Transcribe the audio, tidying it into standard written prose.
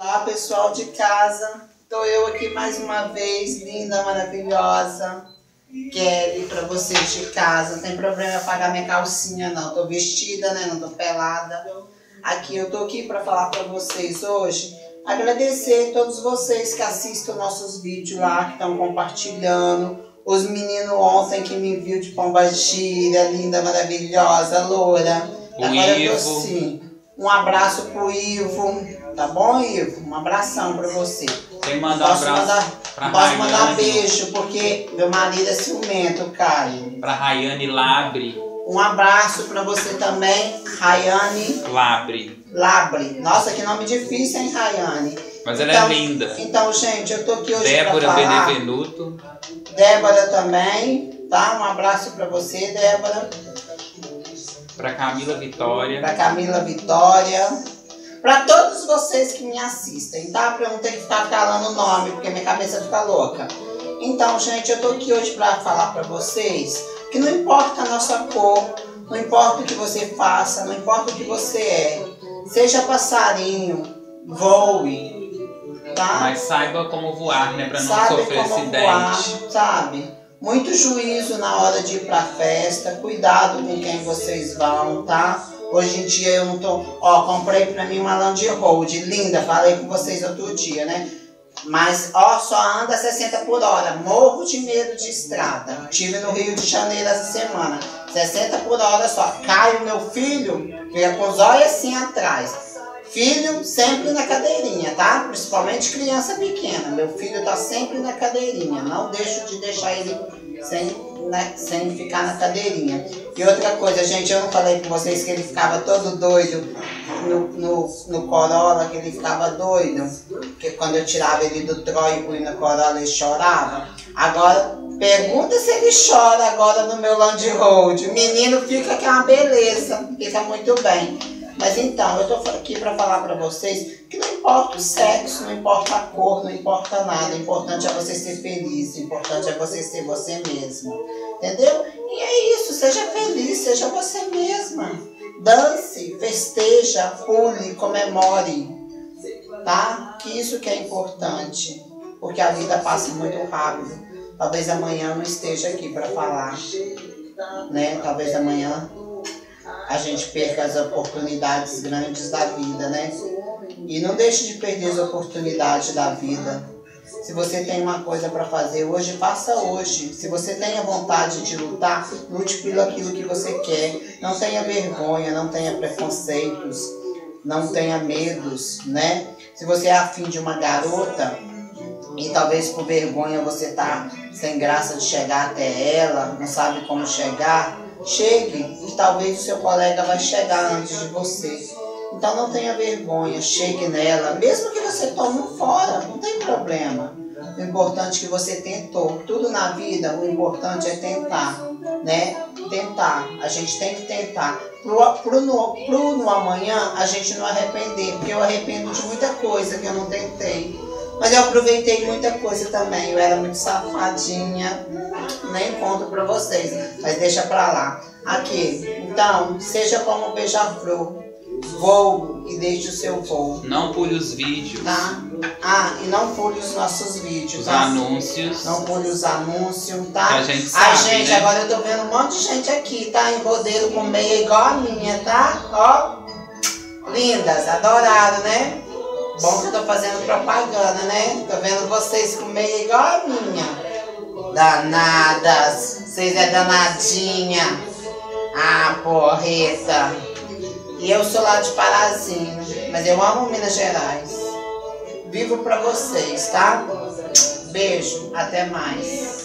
Olá pessoal de casa, tô eu aqui mais uma vez, linda, maravilhosa. Kelly, pra vocês de casa, não tem problema eu pagar minha calcinha não, tô vestida, né, não tô pelada. Aqui eu tô aqui pra falar pra vocês hoje, agradecer a todos vocês que assistem nossos vídeos lá, que estão compartilhando. Os meninos ontem que me viu de Pombagira, linda, maravilhosa, loura. Agora eu tô assim. Um abraço pro Ivo, tá bom, Ivo? Um abração pra você. Quem manda um abraço pra Posso Rayane, mandar beijo, porque meu marido é ciumento, Caio. Pra Rayane Labre. Um abraço pra você também, Rayane Labre. Nossa, que nome difícil, hein, Rayane? Mas ela é linda. Então, gente, eu tô aqui hoje Débora pra falar. Benevenuto. Débora também, tá? Um abraço pra você, Débora. Pra Camila Vitória. Pra Camila Vitória. Pra todos vocês que me assistem, tá? Pra eu não ter que ficar falando o nome, porque minha cabeça fica louca. Então, gente, eu tô aqui hoje pra falar pra vocês que não importa a nossa cor, não importa o que você faça, não importa o que você é. Seja passarinho, voe, tá? Mas saiba como voar, né? Pra não Sabe sofrer como acidente. voar, sabe? Muito juízo na hora de ir pra festa, cuidado com quem vocês vão, tá? Hoje em dia eu não tô... Ó, comprei pra mim uma Land Road, linda, falei com vocês outro dia, né? Mas, ó, só anda 60 por hora, morro de medo de estrada. Tive no Rio de Janeiro essa semana, 60 por hora só. Cai o meu filho, fica com os olhos assim atrás. Filho sempre na cadeirinha, tá? Principalmente criança pequena. Meu filho tá sempre na cadeirinha. Não deixo de deixar ele sem ficar na cadeirinha. E outra coisa, gente, eu não falei com vocês que ele ficava todo doido no Corolla, que ele ficava doido. Porque quando eu tirava ele do Troy e no Corolla, ele chorava. Agora, pergunta se ele chora agora no meu Land Road. O menino fica que é uma beleza, fica muito bem. Mas então, eu tô aqui para falar para vocês que não importa o sexo, não importa a cor, não importa nada. O importante é você ser feliz, o importante é você ser você mesmo. Entendeu? E é isso, seja feliz, seja você mesma. Dance, festeja, pule, comemore. Tá? Que isso que é importante. Porque a vida passa muito rápido. Talvez amanhã eu não esteja aqui para falar. Né? Talvez amanhã a gente perca as oportunidades grandes da vida, né? E não deixe de perder as oportunidades da vida. Se você tem uma coisa para fazer hoje, faça hoje. Se você tem a vontade de lutar, lute pelo aquilo que você quer. Não tenha vergonha, não tenha preconceitos, não tenha medos, né? Se você é afim de uma garota e talvez por vergonha você tá sem graça de chegar até ela, não sabe como chegar, chegue, que talvez o seu colega vai chegar antes de você. Então não tenha vergonha, chegue nela, mesmo que você tome um fora, não tem problema. O importante é que você tentou. Tudo na vida, o importante é tentar, né? Tentar, a gente tem que tentar. No amanhã, a gente não arrepender, porque eu arrependo de muita coisa que eu não tentei. Mas eu aproveitei muita coisa também, eu era muito safadinha, nem conto pra vocês, mas deixa pra lá. Aqui, então, seja como um beija-flor, voe e deixe o seu voo. Não pule os vídeos. Tá? Ah, e não pule os nossos vídeos, os tá? anúncios. Não pule os anúncios, tá? Que a gente sabe, gente, né? agora eu tô vendo um monte de gente aqui, tá? Em rodeiro com meia igual a minha, tá? Ó, lindas, adoraram, né? Bom que eu tô fazendo propaganda, né? Tô vendo vocês com meia igual a minha. Danadas. Vocês é danadinha. Ah, porreta. E eu sou lá de Parazinho. Mas eu amo Minas Gerais. Vivo pra vocês, tá? Beijo. Até mais.